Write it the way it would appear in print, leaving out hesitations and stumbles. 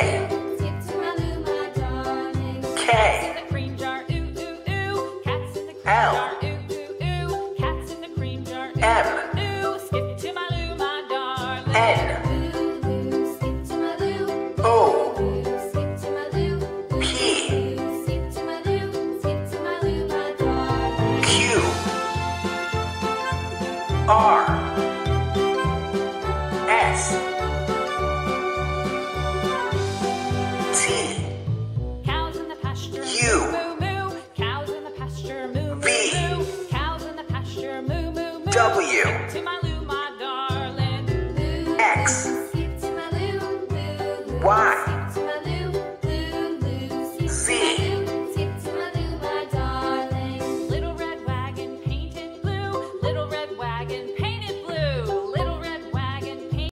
Skip to my loo, my darling. K. Cats in the cream jar, ooh, ooh, ooh. Cats in the cream L. jar, ooh, ooh, ooh. Cats in the cream jar, ooh, M. ooh. Skip to my loo, my darling. N. Loo, loo, skip to my loo. O. Loo, skip to my loo. P. Loo, skip to my loo. Skip to my loo, my darling. Q. R. S. T. Cows in the pasture, U. moo, moo. Cows in the pasture, moo, moo, V. moo. Cows in the pasture, moo, moo, moo. W. Skip to my loo, my darling. Loo, X. skip to my loo, loo, loo. Y.